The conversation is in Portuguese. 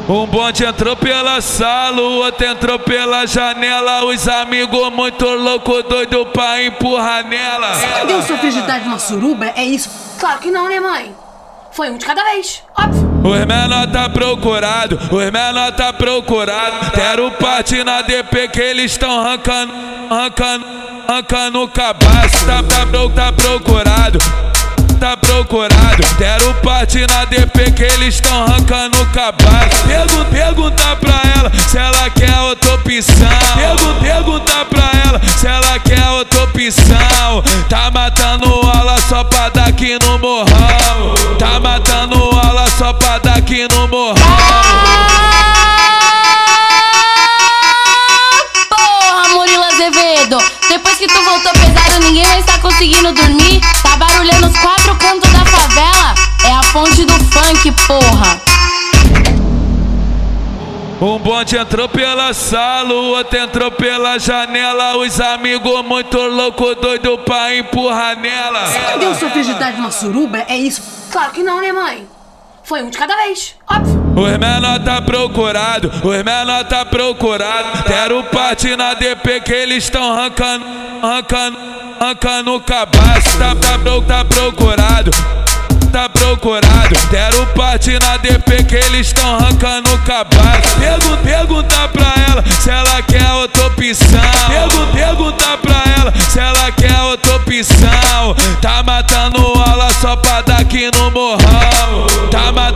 Um bonde entrou pela sala, o outro entrou pela janela. Os amigos muito loucos, doido pra empurrar nela. Você deu sofisticado de uma suruba? É isso? Claro que não, né, mãe? Foi um de cada vez, óbvio. Os menor tá procurado, os menor tá procurado. Quero parte na DP que eles tão arrancando o cabaço. Tá procurado. Tá procurado, quero parte na DP que eles estão arrancando o cabaço. Pergunta pra ela se ela quer outra opção. Pergunta pra ela se ela quer outra opção. Tá matando aula só pra dar aqui no morrão. Tá matando aula só pra dar aqui no morrão. Porra, Murilo Azevedo, depois que tu voltou pesado, ninguém vai estar conseguindo dormir. Tá barulhando os quatro cantos da favela. É a fonte do funk, porra. Um bonde entrou pela sala, o outro entrou pela janela. Os amigos muito loucos, doido pra empurrar nela. Você deu sofisticado de uma suruba? É isso? Claro que não, né, mãe? Foi um de cada vez, óbvio. Os menor tá procurado, os menor tá procurado. Quero parte na DP que eles estão arrancando o cabaço. Tá procurado. Tá procurado, quero parte na DP que eles estão arrancando o cabaço. Pergunta pra ela se ela quer outra opção. Pergunta pra ela se ela quer outra opção. Tá matando aula só pra dar aqui no morrão. Tá